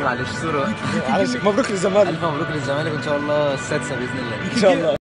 معلش سوري. معلش، مبروك للزمالك. الف مبروك للزمالك، وان شاء الله السادسه باذن الله. ان شاء الله.